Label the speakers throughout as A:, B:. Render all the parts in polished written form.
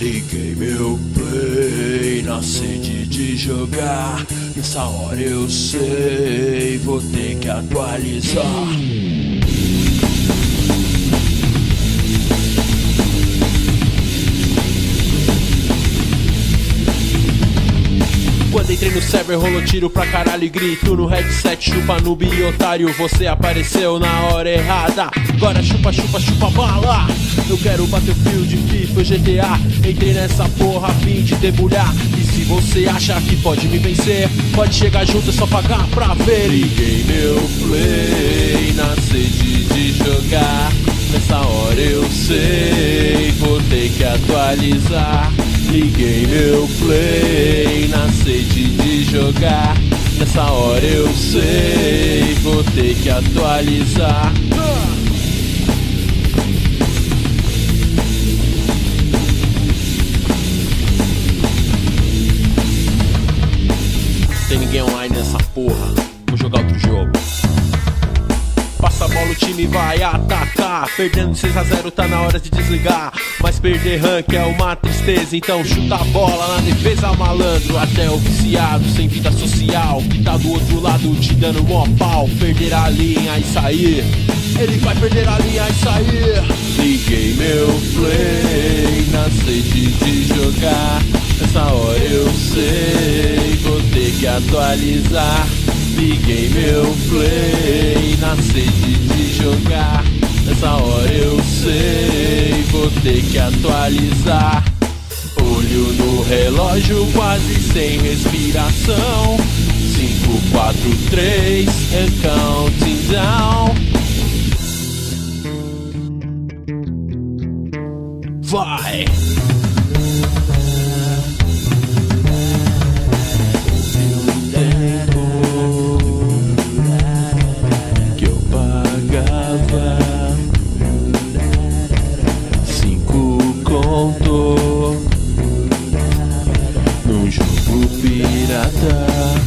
A: Liguei meu play na sede de jogar. Nessa hora eu sei, vou ter que atualizar. Quando entrei no server rolou tiro pra caralho e grito no headset, chupa noob e otário, você apareceu na hora errada. Agora chupa, chupa, chupa bala. Eu quero Battlefield, FIFA, GTA. Entrei nessa porra a fim de debulhar. E se você acha que pode me vencer, pode chegar junto, é só pagar pra ver. Liguei meu play na sede de jogar. Nessa hora eu sei, vou ter que atualizar. Liguei meu play na sede de jogar. Nessa hora eu sei, vou ter que atualizar. Tem ninguém online nessa porra, vou jogar outro jogo. Passa a bola, o time vai atacar. Perdendo 6 a 0, tá na hora de desligar. Mas perder rank é uma tristeza, então chuta a bola na defesa, malandro. Até o viciado, sem vida social, que tá do outro lado te dando mó pau. Perder a linha e sair, ele vai perder a linha e sair. Liguei meu play na sede de jogar. Nessa hora eu sei, vou ter que atualizar. Liguei meu play na sede de jogar. Nessa hora eu sei, vou ter que atualizar. Olho no relógio, quase sem respiração. 5, 4, 3, and counting down. Vai! Num jogo pirata.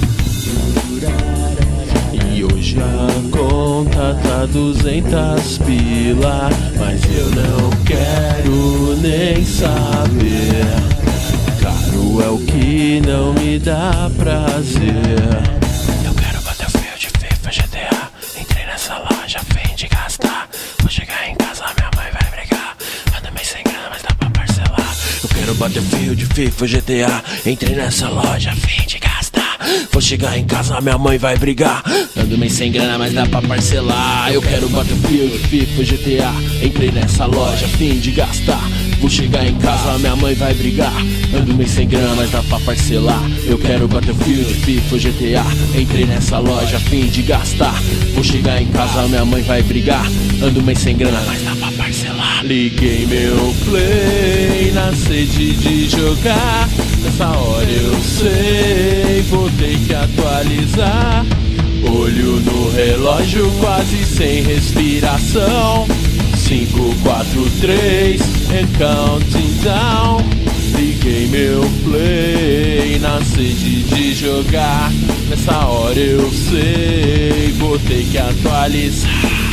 A: E hoje a conta tá 200 pila. Mas eu não quero nem saber. Caro é o que não me dá prazer. Eu quero Battlefield, FIFA, GTA. Entrei nessa loja, fim de gastar. Vou chegar em casa, minha mãe vai brigar. Ando meio sem grana, mas dá pra parcelar. Eu quero Battlefield, FIFA, GTA. Entrei nessa loja, fim de gastar. Vou chegar em casa, minha mãe vai brigar. Ando meio sem grana, mas dá pra parcelar. Eu quero Battlefield, FIFA, GTA. Entrei nessa loja, fim de gastar. Vou chegar em casa, minha mãe vai brigar. Ando meio sem grana, mas dá pra parcelar. Eu quero Battlefield, FIFA, GTA. Entrei nessa loja, fim de gastar. Vou chegar em casa, minha mãe vai brigar. Ando meio sem grana, mas dá pra parcelar. Liguei meu play na sede de jogar. Nessa hora eu sei, vou ter que atualizar. Olho no relógio, quase sem respiração. 5, 4, 3, and counting down. Liguei meu play na sede de jogar. Nessa hora eu sei, vou ter que atualizar.